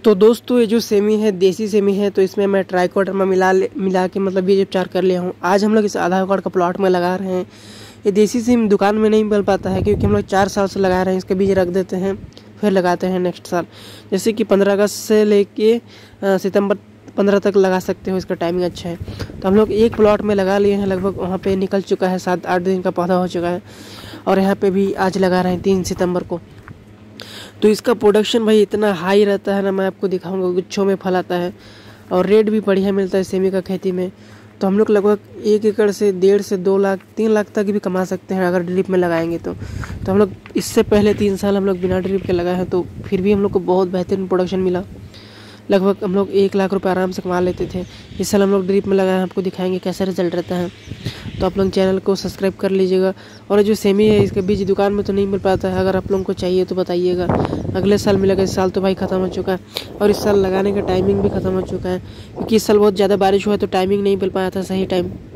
तो दोस्तों ये जो सेमी है देसी सेमी है, तो इसमें मैं ट्राइकोडर्मा मिला के मतलब ये जो उपचार कर लिया हूँ। आज हम लोग इस आधार कार्ड का प्लॉट में लगा रहे हैं। ये देसी सेम दुकान में नहीं मिल पाता है क्योंकि हम लोग 4 साल से लगा रहे हैं। इसके बीज रख देते हैं फिर लगाते हैं नेक्स्ट साल। जैसे कि 15 अगस्त से लेके सितंबर 15 तक लगा सकते हो, इसका टाइमिंग अच्छा है। तो हम लोग एक प्लॉट में लगा लिए हैं, लगभग वहाँ पे निकल चुका है, 7-8 दिन का पौधा हो चुका है। और यहाँ पे भी आज लगा रहे हैं 3 सितंबर को। तो इसका प्रोडक्शन भाई इतना हाई रहता है ना, मैं आपको दिखाऊंगा। गुच्छों में फल आता है और रेट भी बढ़िया मिलता है सेमी का खेती में। तो हम लोग लगभग 1 एकड़ से 1.5 से 2 लाख 3 लाख तक भी कमा सकते हैं अगर ड्रिप में लगाएंगे तो हम लोग इससे पहले 3 साल हम लोग बिना ड्रिप के लगाए हैं, तो फिर भी हम लोग को बहुत बेहतरीन प्रोडक्शन मिला। लगभग हम लोग 1 लाख रुपये आराम से कमा लेते थे। इस साल हम लोग ड्रिप में लगाए हैं, आपको दिखाएंगे कैसा रिजल्ट रहता है। तो आप लोग चैनल को सब्सक्राइब कर लीजिएगा। और जो सेमी है इसके बीज दुकान में तो नहीं मिल पाता है, अगर आप लोगों को चाहिए तो बताइएगा। अगले साल मिलेगा, इस साल तो भाई ख़त्म हो चुका है और इस साल लगाने का टाइमिंग भी ख़त्म हो चुका है क्योंकि इस साल बहुत ज़्यादा बारिश हुआ है तो टाइमिंग नहीं मिल पाया था सही टाइम।